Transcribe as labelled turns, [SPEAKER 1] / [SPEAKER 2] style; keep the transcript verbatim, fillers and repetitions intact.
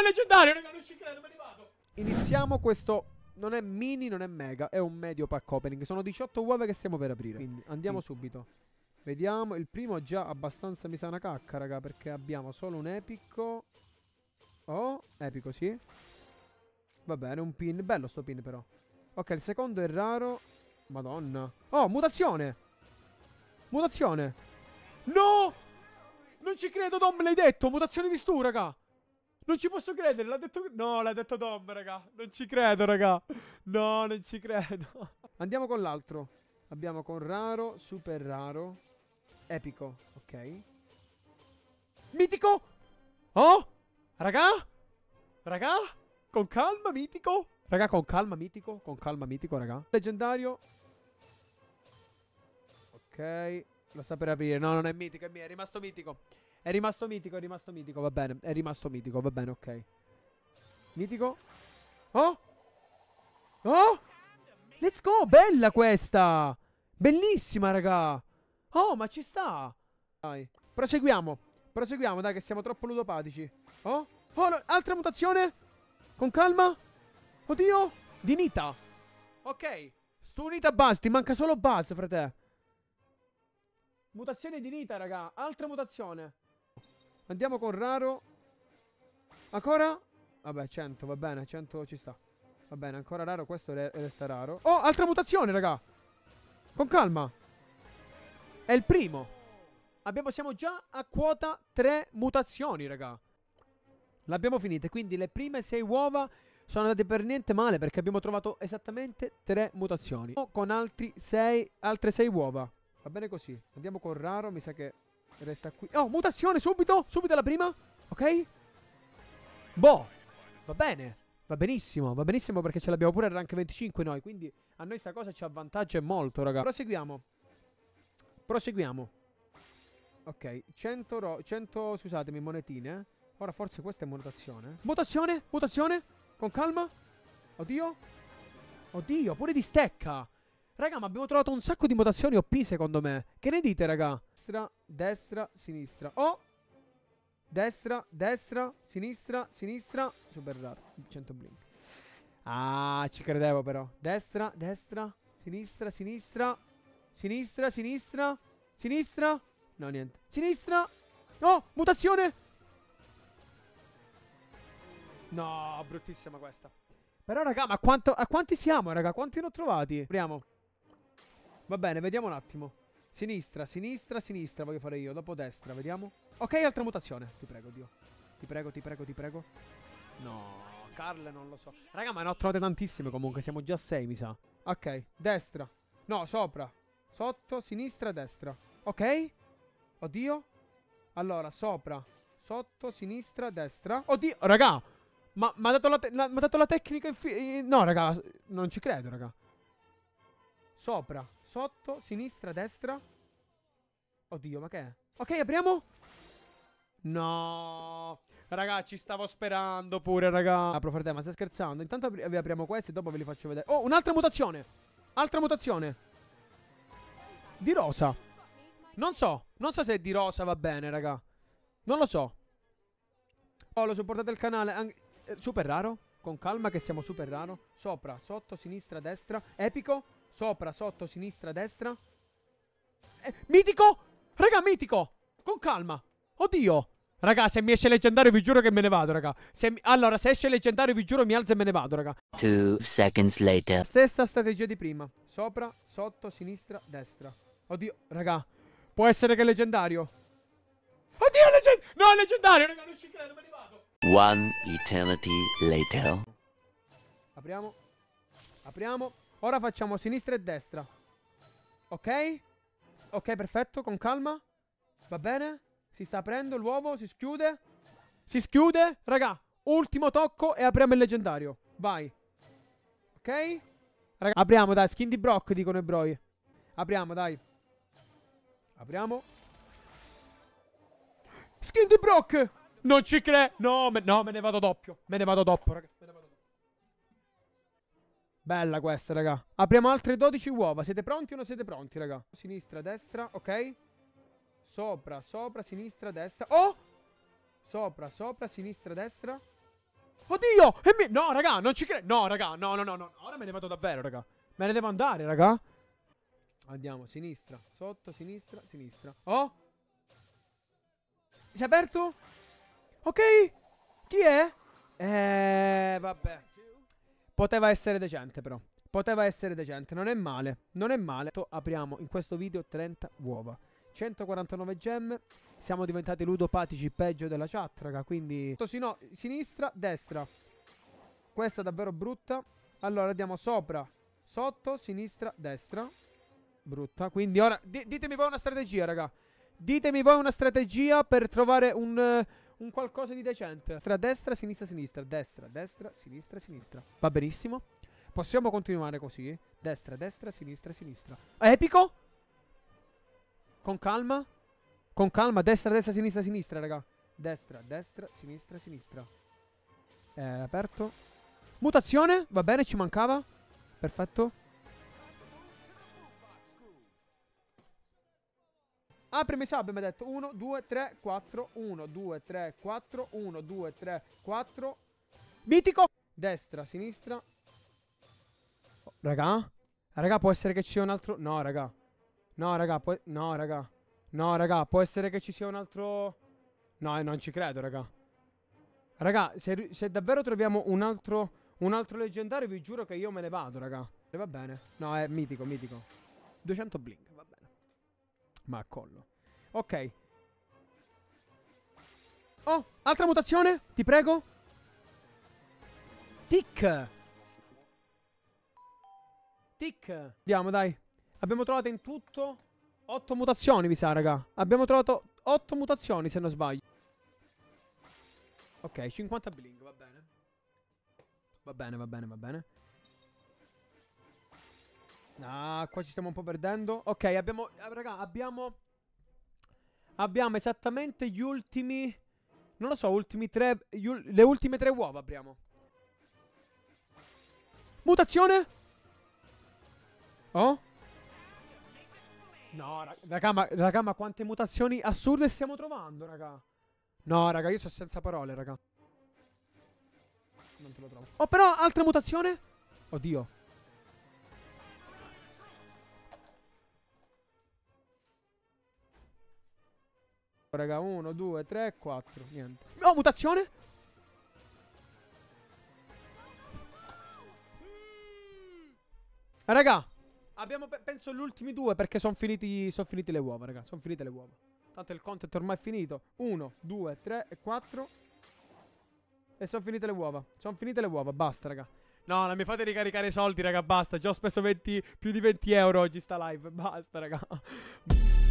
[SPEAKER 1] leggendario, raga, non ci credo, me ne vado. Iniziamo questo. Non è mini, non è mega, è un medio pack opening. Sono diciotto uova che stiamo per aprire. Quindi andiamo sì. subito. Vediamo, il primo già abbastanza mi sa una cacca, raga, perché abbiamo solo un epico. Oh, epico, sì. Va bene, un pin. Bello sto pin però. Ok, il secondo è raro. Madonna. Oh, mutazione. Mutazione. No! Non ci credo, Dom, l'hai detto. Mutazione di Stu, raga. Non ci posso credere, l'ha detto... No, l'ha detto Dom, raga. Non ci credo, raga. No, non ci credo. Andiamo con l'altro. Abbiamo con raro, super raro, epico, ok. Mitico. Oh, raga. Raga. Con calma, mitico. Raga, con calma, mitico. Con calma, mitico, raga. Leggendario. Ok. Lo sta per aprire. No, non è mitico, è mio. È rimasto mitico. È rimasto mitico, è rimasto mitico, va bene. È rimasto mitico, va bene, ok. Mitico. Oh. Oh. Let's go, bella questa. Bellissima, raga. Oh, ma ci sta. Dai. Proseguiamo. Proseguiamo, dai, che siamo troppo ludopatici. Oh. Oh, no, altra mutazione. Con calma. Oddio. Di Nita. Ok. Stu Nita Buzz, ti manca solo Buzz, frate. Mutazione di Nita, raga. Altra mutazione. Andiamo con raro. Ancora? Vabbè, cento, va bene, cento ci sta. Va bene, ancora raro, questo re resta raro. Oh, altra mutazione, raga. Con calma. È il primo. Abbiamo, siamo già a quota tre mutazioni, raga. L'abbiamo finita, quindi le prime sei uova sono andate per niente male, perché abbiamo trovato esattamente tre mutazioni. Con altri sei, altre sei uova. Va bene così. Andiamo con raro, mi sa che resta qui. Oh, mutazione subito, subito la prima. Ok. Boh. Va bene. Va benissimo, va benissimo perché ce l'abbiamo pure al rank venticinque noi. Quindi a noi sta cosa ci avvantaggia molto, raga. Proseguiamo. Proseguiamo. Ok, cento, ro cento scusatemi, monetine. Ora forse questa è mutazione. Mutazione, mutazione. Con calma. Oddio. Oddio, pure di stecca. Raga, ma abbiamo trovato un sacco di mutazioni O P secondo me. Che ne dite, raga? Destra, destra, sinistra. Oh! Destra, destra, sinistra, sinistra. Super raro. cento blink. Ah, ci credevo però. Destra, destra, sinistra, sinistra. Sinistra, sinistra. Sinistra. No, niente. Sinistra. Oh, mutazione. No, bruttissima questa. Però, raga, ma quanto, a quanti siamo, raga? Quanti ne ho trovati? Apriamo. Va bene, vediamo un attimo. Sinistra, sinistra, sinistra voglio fare io. Dopo destra, vediamo. Ok, altra mutazione. Ti prego, Dio. Ti prego, ti prego, ti prego. No, Carl non lo so. Raga, ma ne ho trovate tantissime comunque. Siamo già a sei, mi sa. Ok, destra. No, sopra. Sotto, sinistra, destra. Ok. Oddio. Allora, sopra. Sotto, sinistra, destra. Oddio, raga. Ma mi ha dato, dato la tecnica in no, raga. Non ci credo, raga. Sopra. Sotto, sinistra, destra. Oddio, ma che è? Ok, apriamo. No. Raga, ci stavo sperando pure, raga. Ah, frate, ma stai scherzando? Intanto vi apriamo questi e dopo ve li faccio vedere. Oh, un'altra mutazione. Altra mutazione. Di rosa. Non so. Non so se di rosa va bene, raga. Non lo so. Oh, lo supportate il canale. Anche... eh, super raro. Con calma che siamo super raro. Sopra, sotto, sinistra, destra. Epico. Sopra, sotto, sinistra, destra. Eh, mitico! Raga, mitico! Con calma. Oddio. Raga, se mi esce leggendario vi giuro che me ne vado, raga. Se mi... Allora, se esce leggendario vi giuro mi alzo e me ne vado, raga.
[SPEAKER 2] Two seconds later.
[SPEAKER 1] Stessa strategia di prima. Sopra, sotto, sinistra, destra. Oddio, raga. Può essere che è leggendario. Oddio, leggendario! No, è leggendario, raga, non ci credo, me ne vado.
[SPEAKER 2] One eternity later.
[SPEAKER 1] Apriamo. Apriamo. Ora facciamo sinistra e destra. Ok? Ok, perfetto, con calma. Va bene? Si sta aprendo l'uovo, si schiude. Si schiude. Raga, ultimo tocco e apriamo il leggendario. Vai. Ok? Raga, apriamo, dai, skin di Brock, dicono i broi. Apriamo, dai. Apriamo. Skin di Brock. Non ci credo. No, me, no, me ne vado doppio. Me ne vado doppio, raga. Me ne vado doppio. Bella questa, raga. Apriamo altre dodici uova. Siete pronti o non siete pronti, raga? Sinistra, destra, ok. Sopra, sopra, sinistra, destra. Oh! Sopra, sopra, sinistra, destra. Oddio! E mi... No, raga, non ci credo. No, raga, no, no, no, no. Ora me ne vado davvero, raga. Me ne devo andare, raga. Andiamo, sinistra, sotto, sinistra, sinistra. Oh! Si è aperto? Ok. Chi è? Eh, vabbè. Poteva essere decente, però. Poteva essere decente. Non è male. Non è male. Apriamo in questo video trenta uova. centoquarantanove gemme. Siamo diventati ludopatici peggio della chat, raga. Quindi no, sinistra, destra. Questa è davvero brutta. Allora andiamo sopra, sotto, sinistra, destra. Brutta. Quindi ora di ditemi voi una strategia, raga. Ditemi voi una strategia per trovare un, uh, un qualcosa di decente. Destra, destra, sinistra, sinistra. Destra, destra, sinistra, sinistra. Va benissimo. Possiamo continuare così. Destra, destra, sinistra, sinistra. Epico. Con calma. Con calma. Destra, destra, sinistra, sinistra, raga. Destra, destra, sinistra, sinistra. Eh, aperto. Mutazione. Va bene, ci mancava. Perfetto. Aprimi sub, mi ha detto. uno, due, tre, quattro. uno, due, tre, quattro. uno, due, tre, quattro. Mitico. Destra, sinistra. Oh, raga. Raga, può essere che ci sia un altro... No, raga. No, raga, può... No, raga. No, raga, può essere che ci sia un altro... No, eh, non ci credo, raga. Raga, se, se davvero troviamo un altro... Un altro leggendario, vi giuro che io me ne vado, raga. E va bene. No, è mitico, mitico. duecento blink, va bene. Ma a collo. Ok. Oh, altra mutazione? Ti prego. Tic. Tic. Andiamo, dai. Abbiamo trovato in tutto otto mutazioni, mi sa, raga. Abbiamo trovato otto mutazioni, se non sbaglio. Ok, cinquanta blink, va bene. Va bene, va bene, va bene. Ah, qua ci stiamo un po' perdendo. Ok, abbiamo... Raga, abbiamo... Abbiamo esattamente gli ultimi... Non lo so, ultimi tre... Le ultime tre uova abbiamo. Mutazione? Oh? No, raga, ma, raga, ma quante mutazioni assurde stiamo trovando, raga. No, raga, io sono senza parole, raga. Non te lo trovo. Oh, però, altra mutazione? Oddio. Raga, uno, due, tre, quattro. Niente. Oh, mutazione? Raga, abbiamo, penso, gli ultimi due perché sono finiti, son finiti le uova, raga. Sono finite le uova. Tanto il content ormai è finito. uno, due, tre e quattro. E sono finite le uova. Sono finite le uova, basta, raga. No, non mi fate ricaricare i soldi, raga, basta. Già ho speso venti, più di venti euro oggi sta live. Basta, raga.